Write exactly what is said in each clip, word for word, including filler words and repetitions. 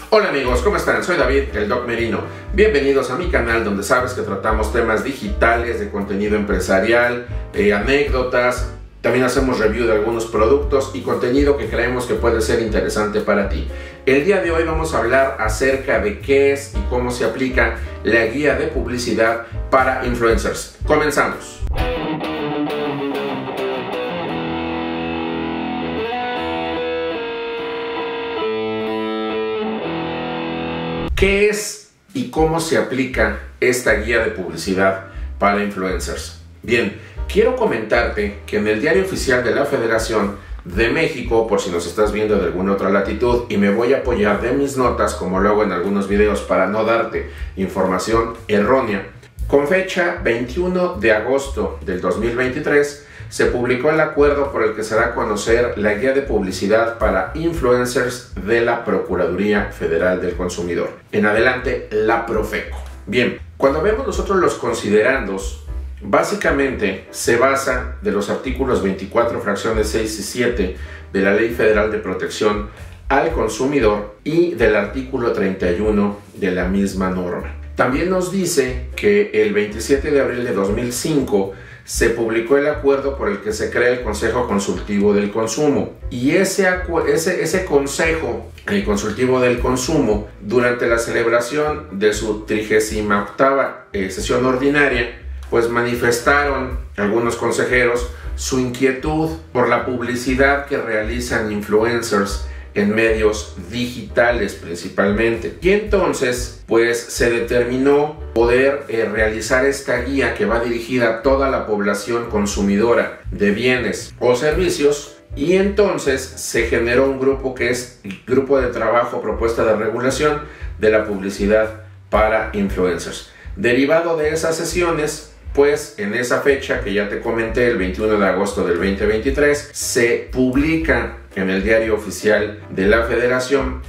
Hola amigos, ¿cómo están? Soy David, el Doc Merino. Bienvenidos a mi canal donde sabes que tratamos temas digitales, de contenido empresarial, eh, anécdotas. También hacemos review de algunos productos y contenido que creemos que puede ser interesante para ti. El día de hoy vamos a hablar acerca de qué es y cómo se aplica la guía de publicidad para influencers. Comenzamos. ¿Qué es y cómo se aplica esta guía de publicidad para influencers? Bien, quiero comentarte que en el Diario Oficial de la Federación de México, por si nos estás viendo de alguna otra latitud, y me voy a apoyar de mis notas, como lo hago en algunos videos para no darte información errónea, con fecha veintiuno de agosto del dos mil veintitrés, se publicó el acuerdo por el que se da a conocer la guía de publicidad para influencers de la Procuraduría Federal del Consumidor. En adelante, la Profeco. Bien, cuando vemos nosotros los considerandos, básicamente se basa de los artículos veinticuatro, fracciones seis y siete de la Ley Federal de Protección al Consumidor y del artículo treinta y uno de la misma norma. También nos dice que el veintisiete de abril de dos mil cinco se publicó el acuerdo por el que se crea el Consejo Consultivo del Consumo. Y ese, ese, ese Consejo el Consultivo del Consumo, durante la celebración de su trigésima octava eh, sesión ordinaria, pues manifestaron algunos consejeros su inquietud por la publicidad que realizan influencers en medios digitales principalmente. Y entonces pues se determinó poder eh, realizar esta guía que va dirigida a toda la población consumidora de bienes o servicios, y entonces se generó un grupo que es el Grupo de Trabajo Propuesta de Regulación de la Publicidad para Influencers. Derivado de esas sesiones, pues en esa fecha que ya te comenté, el veintiuno de agosto del dos mil veintitrés, se publica en el Diario Oficial de la Federación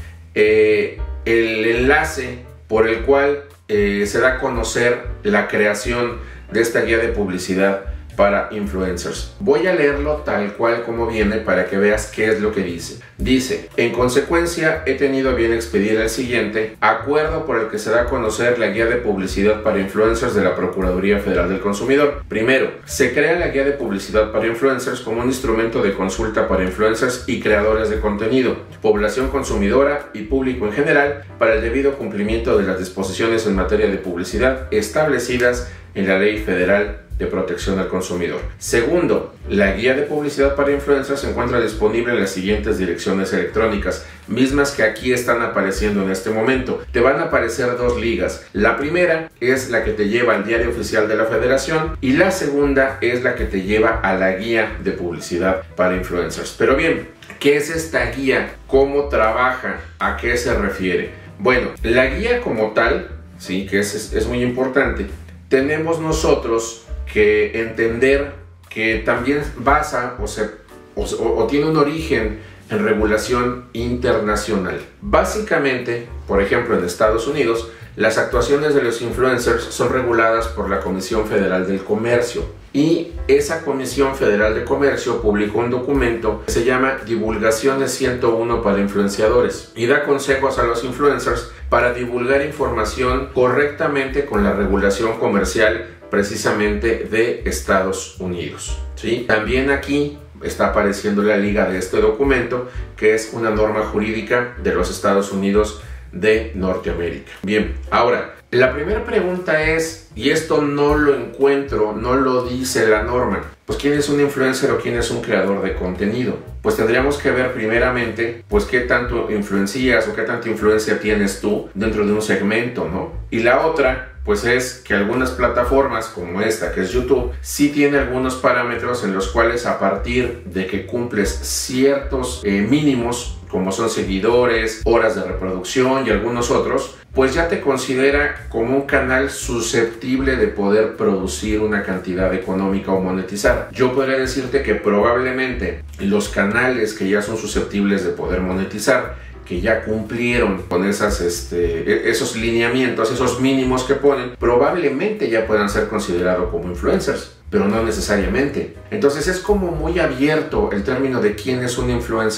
eh, el enlace por el cual eh, se da a conocer la creación de esta guía de publicidad para influencers. Voy a leerlo tal cual como viene para que veas qué es lo que dice. Dice: en consecuencia, he tenido bien expedir el siguiente acuerdo por el que se da a conocer la guía de publicidad para influencers de la Procuraduría Federal del Consumidor. Primero, se crea la guía de publicidad para influencers como un instrumento de consulta para influencers y creadores de contenido, población consumidora y público en general, para el debido cumplimiento de las disposiciones en materia de publicidad establecidas en la Ley Federal de Protección al Consumidor. Segundo, la guía de publicidad para influencers se encuentra disponible en las siguientes direcciones electrónicas, mismas que aquí están apareciendo en este momento. Te van a aparecer dos ligas. La primera es la que te lleva al Diario Oficial de la Federación y la segunda es la que te lleva a la guía de publicidad para influencers. Pero bien, ¿qué es esta guía? ¿Cómo trabaja? ¿A qué se refiere? Bueno, la guía como tal, sí, que es, es, es muy importante, tenemos nosotros que entender que también basa o, se, o, o tiene un origen en regulación internacional. Básicamente, por ejemplo, en Estados Unidos, las actuaciones de los influencers son reguladas por la Comisión Federal del Comercio, y esa Comisión Federal de Comercio publicó un documento que se llama Divulgaciones ciento uno para Influenciadores y da consejos a los influencers para divulgar información correctamente con la regulación comercial precisamente de Estados Unidos, ¿sí? También aquí está apareciendo la liga de este documento, que es una norma jurídica de los Estados Unidos de Norteamérica. Bien, ahora, la primera pregunta es, y esto no lo encuentro, no lo dice la norma, pues ¿quién es un influencer o quién es un creador de contenido? Pues tendríamos que ver primeramente, pues qué tanto influencias o qué tanta influencia tienes tú dentro de un segmento, ¿no? Y la otra, pues es que algunas plataformas como esta, que es YouTube, sí tiene algunos parámetros en los cuales a partir de que cumples ciertos eh, mínimos, como son seguidores, horas de reproducción y algunos otros, pues ya te considera como un canal susceptible de poder producir una cantidad económica o monetizar. Yo podría decirte que probablemente los canales que ya son susceptibles de poder monetizar, que ya cumplieron con esas, este, esos lineamientos, esos mínimos que ponen, probablemente ya puedan ser considerados como influencers, pero no necesariamente. Entonces es como muy abierto el término de quién es un influencer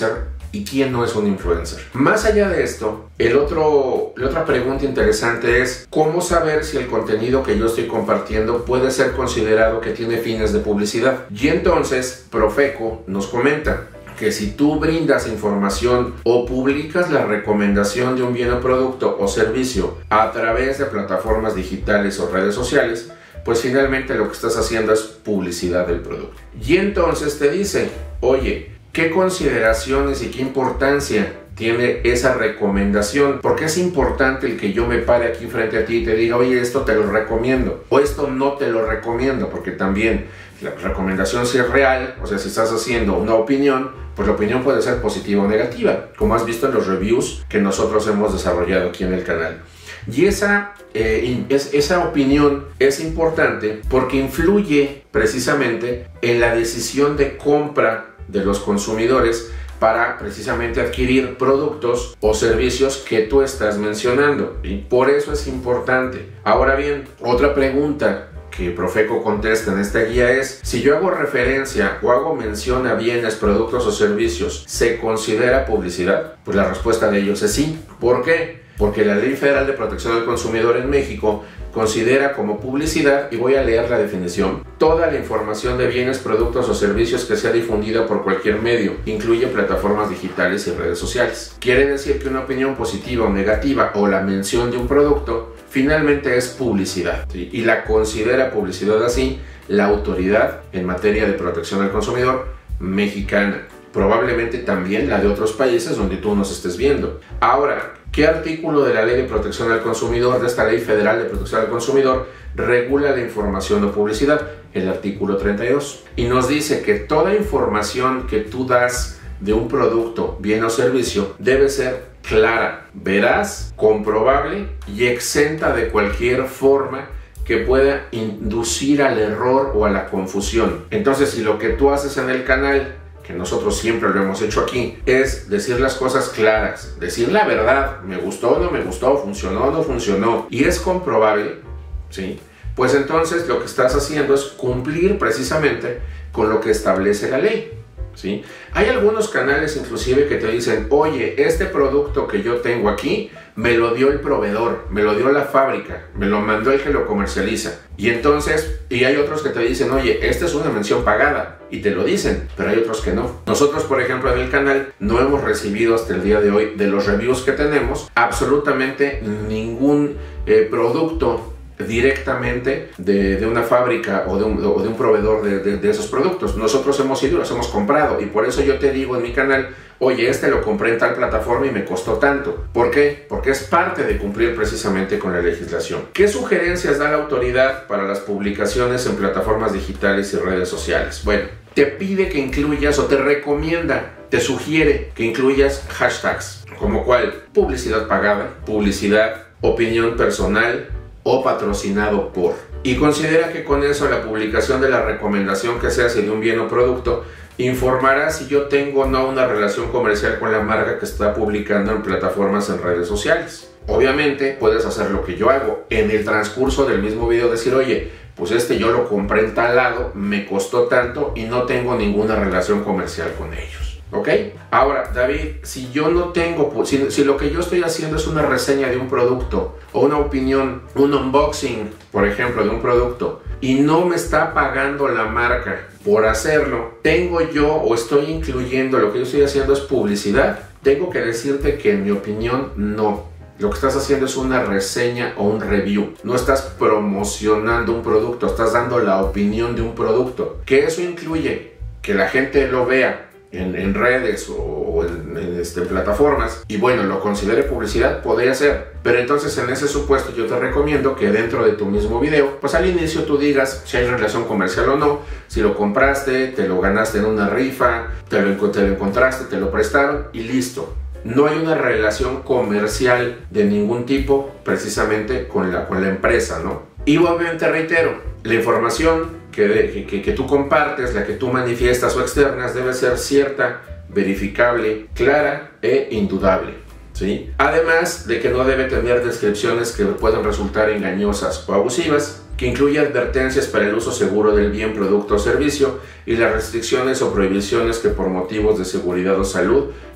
y quién no es un influencer. Más allá de esto, el otro, la otra pregunta interesante es ¿cómo saber si el contenido que yo estoy compartiendo puede ser considerado que tiene fines de publicidad? Y entonces Profeco nos comenta que si tú brindas información o publicas la recomendación de un bien o producto o servicio a través de plataformas digitales o redes sociales, pues finalmente lo que estás haciendo es publicidad del producto. Y entonces te dice, oye, ¿qué consideraciones y qué importancia tiene esa recomendación? Porque es importante el que yo me pare aquí frente a ti y te diga, oye, esto te lo recomiendo o esto no te lo recomiendo, porque también la recomendación si es real, o sea, si estás haciendo una opinión, pues la opinión puede ser positiva o negativa, como has visto en los reviews que nosotros hemos desarrollado aquí en el canal. Y esa, eh, es, esa opinión es importante porque influye precisamente en la decisión de compra de los consumidores para precisamente adquirir productos o servicios que tú estás mencionando, y por eso es importante. Ahora bien, otra pregunta que Profeco contesta en esta guía es, si yo hago referencia o hago mención a bienes, productos o servicios, ¿se considera publicidad? Pues la respuesta de ellos es sí. ¿Por qué? Porque la Ley Federal de Protección del Consumidor en México considera como publicidad, y voy a leer la definición, toda la información de bienes, productos o servicios que sea difundida por cualquier medio, incluye plataformas digitales y redes sociales. Quiere decir que una opinión positiva o negativa o la mención de un producto finalmente es publicidad, ¿sí? Y la considera publicidad así la autoridad en materia de protección al consumidor mexicana, probablemente también la de otros países donde tú nos estés viendo. Ahora, ¿qué artículo de la Ley de Protección al Consumidor, de esta Ley Federal de Protección al Consumidor, regula la información o publicidad? El artículo treinta y dos. Y nos dice que toda información que tú das de un producto, bien o servicio debe ser clara, veraz, comprobable y exenta de cualquier forma que pueda inducir al error o a la confusión. Entonces, si lo que tú haces en el canal, que nosotros siempre lo hemos hecho aquí, es decir las cosas claras, decir la verdad, me gustó o no me gustó, funcionó o no funcionó, y es comprobable, ¿sí? Pues entonces lo que estás haciendo es cumplir precisamente con lo que establece la ley, ¿sí? Hay algunos canales inclusive que te dicen, oye, este producto que yo tengo aquí me lo dio el proveedor, me lo dio la fábrica, me lo mandó el que lo comercializa. Y entonces, y hay otros que te dicen, oye, esta es una mención pagada, y te lo dicen, pero hay otros que no. Nosotros, por ejemplo, en el canal no hemos recibido hasta el día de hoy, de los reviews que tenemos, absolutamente ningún eh, producto directamente de, de una fábrica o de un, o de un proveedor de, de, de esos productos. Nosotros hemos ido y los hemos comprado, y por eso yo te digo en mi canal, oye, este lo compré en tal plataforma y me costó tanto. ¿Por qué? Porque es parte de cumplir precisamente con la legislación. ¿Qué sugerencias da la autoridad para las publicaciones en plataformas digitales y redes sociales? Bueno, te pide que incluyas, o te recomienda, te sugiere que incluyas hashtags, como cuál: publicidad pagada, publicidad, opinión personal o patrocinado por. Y considera que con eso la publicación de la recomendación que se hace de un bien o producto informará si yo tengo o no una relación comercial con la marca que está publicando en plataformas en redes sociales. Obviamente puedes hacer lo que yo hago en el transcurso del mismo video, decir, oye, pues este yo lo compré en tal lado, me costó tanto y no tengo ninguna relación comercial con ellos. ¿Ok? Ahora, David, si yo no tengo, si, si lo que yo estoy haciendo es una reseña de un producto o una opinión, un unboxing, por ejemplo, de un producto, y no me está pagando la marca por hacerlo, tengo yo o estoy incluyendo, lo que yo estoy haciendo es publicidad, tengo que decirte que en mi opinión no. Lo que estás haciendo es una reseña o un review. No estás promocionando un producto, estás dando la opinión de un producto. Que eso incluye que la gente lo vea En, en redes o, o en, en este, plataformas, y bueno, lo considere publicidad, podría ser. Pero entonces, en ese supuesto, yo te recomiendo que dentro de tu mismo video, pues al inicio tú digas si hay relación comercial o no, si lo compraste, te lo ganaste en una rifa, te lo, te lo encontraste, te lo prestaron y listo. No hay una relación comercial de ningún tipo precisamente con la, con la empresa, ¿no? Y obviamente reitero, la información Que, de, que, que tú compartes, la que tú manifiestas o externas, debe ser cierta, verificable, clara e indudable, ¿sí? Además de que no debe tener descripciones que puedan resultar engañosas o abusivas, que incluye advertencias para el uso seguro del bien, producto o servicio, y las restricciones o prohibiciones que por motivos de seguridad o salud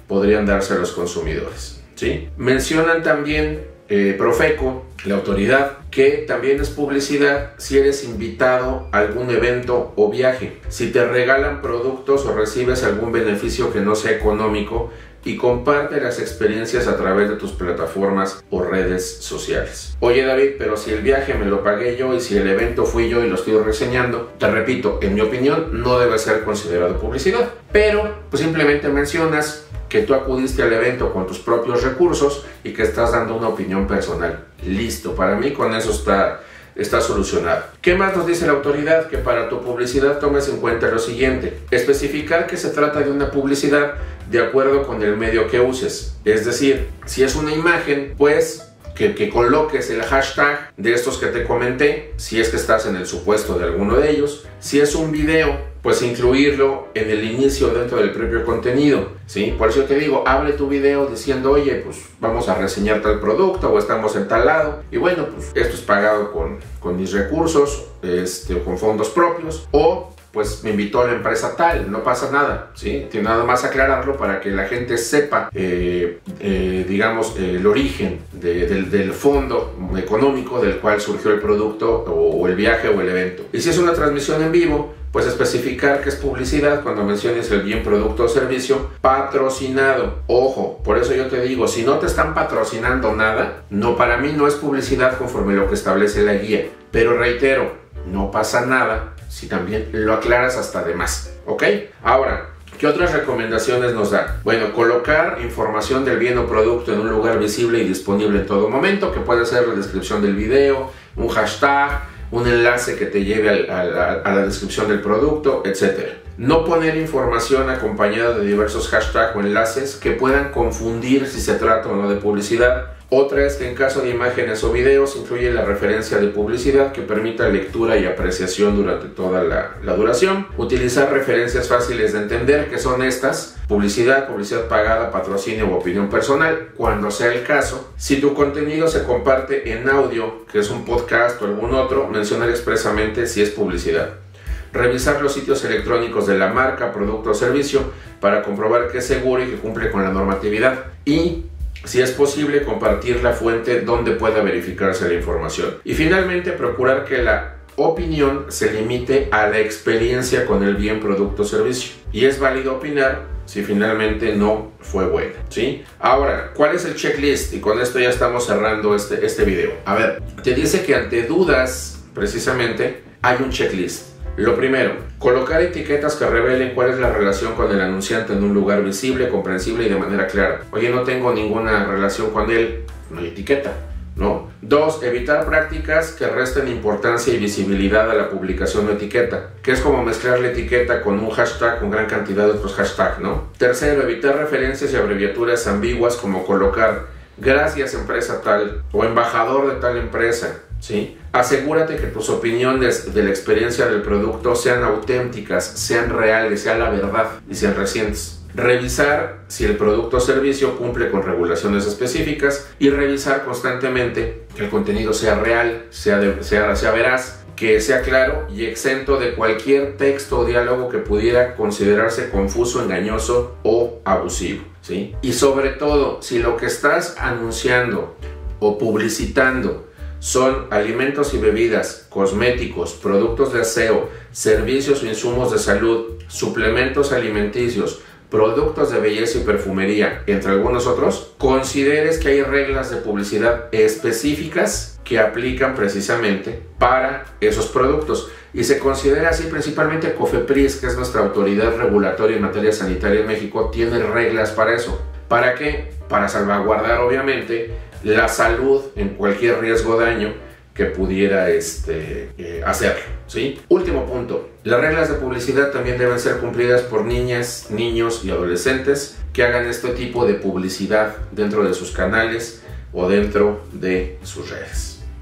podrían darse a los consumidores, ¿sí? Mencionan también eh, Profeco, la autoridad, que también es publicidad si eres invitado a algún evento o viaje, si te regalan productos o recibes algún beneficio que no sea económico y comparte las experiencias a través de tus plataformas o redes sociales. Oye David, pero si el viaje me lo pagué yo y si el evento fui yo y lo estoy reseñando, te repito, en mi opinión no debe ser considerado publicidad, pero pues simplemente mencionas que tú acudiste al evento con tus propios recursos y que estás dando una opinión personal. Listo, para mí con eso está, está solucionado. ¿Qué más nos dice la autoridad? Que para tu publicidad tomes en cuenta lo siguiente: especificar que se trata de una publicidad de acuerdo con el medio que uses. Es decir, si es una imagen, pues que, que coloques el hashtag de estos que te comenté, si es que estás en el supuesto de alguno de ellos. Si es un video, pues incluirlo en el inicio dentro del propio contenido, ¿sí? Por eso te digo, abre tu video diciendo, oye, pues vamos a reseñar tal producto o estamos en tal lado. Y bueno, pues esto es pagado con, con mis recursos, este, o con fondos propios, o pues me invitó la empresa tal, no pasa nada, ¿sí? Tiene nada más aclararlo para que la gente sepa, eh, eh, digamos, eh, el origen de, del, del fondo económico del cual surgió el producto o, o el viaje o el evento. Y si es una transmisión en vivo, pues especificar que es publicidad cuando menciones el bien, producto o servicio patrocinado. Ojo, por eso yo te digo, si no te están patrocinando nada, no, para mí no es publicidad conforme lo que establece la guía. Pero reitero, no pasa nada si también lo aclaras hasta de más, ¿ok? Ahora, ¿qué otras recomendaciones nos da? Bueno, colocar información del bien o producto en un lugar visible y disponible en todo momento, que puede ser la descripción del video, un hashtag, un enlace que te lleve a, a, a la descripción del producto, etcétera. No poner información acompañada de diversos hashtags o enlaces que puedan confundir si se trata o no de publicidad. Otra es que en caso de imágenes o videos incluye la referencia de publicidad que permita lectura y apreciación durante toda la, la duración. Utilizar referencias fáciles de entender, que son estas: publicidad, publicidad pagada, patrocinio o opinión personal, cuando sea el caso. Si tu contenido se comparte en audio, que es un podcast o algún otro, mencionar expresamente si es publicidad. Revisar los sitios electrónicos de la marca, producto o servicio para comprobar que es seguro y que cumple con la normatividad. Y si es posible, compartir la fuente donde pueda verificarse la información. Y finalmente, procurar que la opinión se limite a la experiencia con el bien, producto o servicio. Y es válido opinar si finalmente no fue buena, ¿sí? Ahora, ¿cuál es el checklist? Y con esto ya estamos cerrando este, este video. A ver, te dice que ante dudas, precisamente, hay un checklist. Lo primero, colocar etiquetas que revelen cuál es la relación con el anunciante en un lugar visible, comprensible y de manera clara. Oye, no tengo ninguna relación con él, no hay etiqueta, ¿no? Dos, evitar prácticas que resten importancia y visibilidad a la publicación o etiqueta, que es como mezclar la etiqueta con un hashtag con gran cantidad de otros hashtags, ¿no? Tercero, evitar referencias y abreviaturas ambiguas como colocar gracias empresa tal o embajador de tal empresa, ¿sí? Asegúrate que tus opiniones de la experiencia del producto sean auténticas, sean reales, sean la verdad y sean recientes. Revisar si el producto o servicio cumple con regulaciones específicas y revisar constantemente que el contenido sea real, sea, de, sea, sea veraz, que sea claro y exento de cualquier texto o diálogo que pudiera considerarse confuso, engañoso o abusivo, ¿sí? Y sobre todo, si lo que estás anunciando o publicitando son alimentos y bebidas, cosméticos, productos de aseo, servicios o insumos de salud, suplementos alimenticios, productos de belleza y perfumería, entre algunos otros, consideres que hay reglas de publicidad específicas que aplican precisamente para esos productos. Y se considera así principalmente COFEPRIS, que es nuestra autoridad regulatoria en materia sanitaria en México, tiene reglas para eso. ¿Para qué? Para salvaguardar, obviamente, la salud en cualquier riesgo o daño que pudiera este, eh, hacerlo, ¿sí? Último punto. Las reglas de publicidad también deben ser cumplidas por niñas, niños y adolescentes que hagan este tipo de publicidad dentro de sus canales o dentro de sus redes.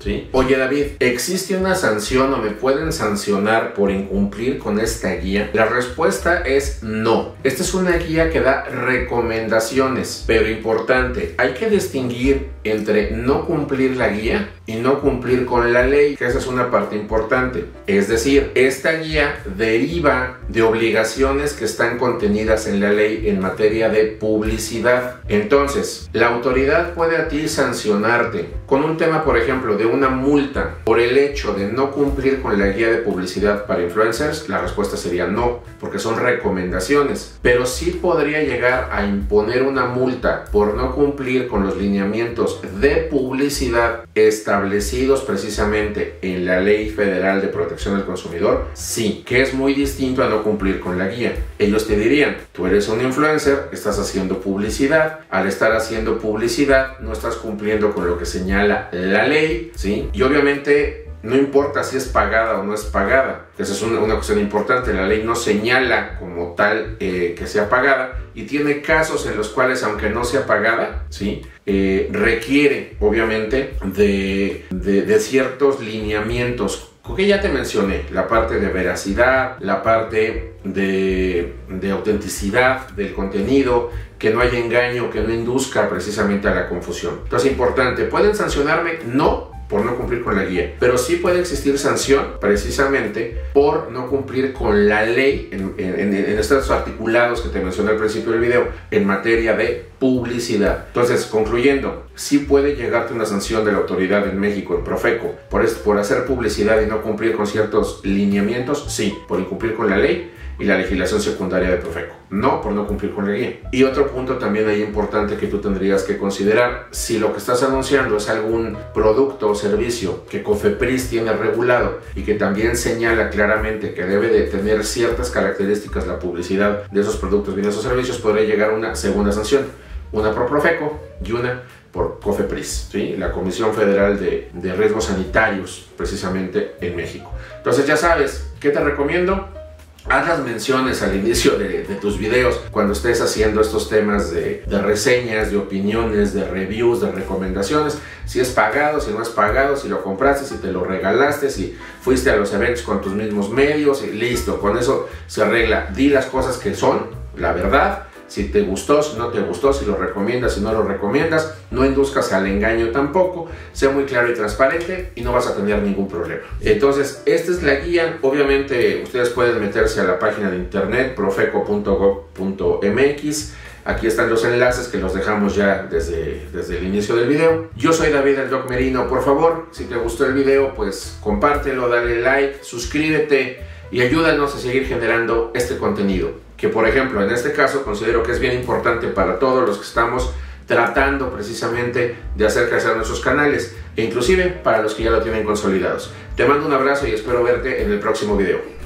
¿sí? Oye David, ¿existe una sanción o me pueden sancionar por incumplir con esta guía? La respuesta es no. Esta es una guía que da recomendaciones, pero importante, hay que distinguir entre no cumplir la guía y no cumplir con la ley, que esa es una parte importante. Es decir, esta guía deriva de obligaciones que están contenidas en la ley en materia de publicidad. Entonces, la autoridad puede a ti sancionarte con un tema, por ejemplo, de una multa por el hecho de no cumplir con la guía de publicidad para influencers. La respuesta sería no, porque son recomendaciones, pero sí podría llegar a imponer una multa por no cumplir con los lineamientos de publicidad establecidos precisamente en la Ley Federal de Protección del Consumidor. Sí, que es muy distinto a no cumplir con la guía. Ellos te dirían, tú eres un influencer, estás haciendo publicidad, al estar haciendo publicidad no estás cumpliendo con lo que señala la ley, ¿sí? Y obviamente no importa si es pagada o no es pagada, esa es una, una cuestión importante. La ley no señala como tal eh, que sea pagada, y tiene casos en los cuales, aunque no sea pagada, ¿sí? eh, requiere obviamente de, de, de ciertos lineamientos que ya te mencioné, la parte de veracidad, la parte de, de autenticidad del contenido, que no haya engaño, que no induzca precisamente a la confusión. Entonces, importante, ¿pueden sancionarme? No, por no cumplir con la guía, pero sí puede existir sanción precisamente por no cumplir con la ley en, en, en estos articulados que te mencioné al principio del video en materia de publicidad. Entonces, concluyendo, sí puede llegarte una sanción de la autoridad en México, en Profeco, por, por hacer publicidad y no cumplir con ciertos lineamientos, sí, por incumplir con la ley y la legislación secundaria de Profeco, no por no cumplir con la guía. Y otro punto también ahí importante que tú tendrías que considerar: si lo que estás anunciando es algún producto o servicio que COFEPRIS tiene regulado y que también señala claramente que debe de tener ciertas características la publicidad de esos productos y de esos servicios, podría llegar a una segunda sanción, una por Profeco y una por COFEPRIS, ¿sí? La Comisión Federal de, de Riesgos Sanitarios, precisamente en México. Entonces, ya sabes, ¿qué te recomiendo? Haz las menciones al inicio de, de tus videos cuando estés haciendo estos temas de, de reseñas, de opiniones, de reviews, de recomendaciones. Si es pagado, si no es pagado, si lo compraste, si te lo regalaste, si fuiste a los eventos con tus mismos medios, y listo, con eso se arregla. Di las cosas que son, la verdad. Si te gustó, si no te gustó, si lo recomiendas, si no lo recomiendas, no induzcas al engaño tampoco, sea muy claro y transparente y no vas a tener ningún problema. Entonces, esta es la guía. Obviamente, ustedes pueden meterse a la página de internet profeco punto gob punto mx. Aquí están los enlaces que los dejamos ya desde, desde el inicio del video. Yo soy David el Doc Merino. Por favor, si te gustó el video, pues compártelo, dale like, suscríbete y ayúdanos a seguir generando este contenido, que por ejemplo en este caso considero que es bien importante para todos los que estamos tratando precisamente de hacer crecer nuestros canales, e inclusive para los que ya lo tienen consolidados. Te mando un abrazo y espero verte en el próximo video.